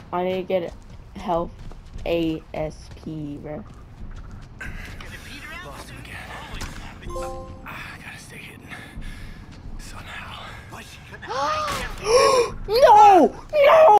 I need to get health ASP, bro. Lost him again. I gotta stay hidden. Somehow. No! No!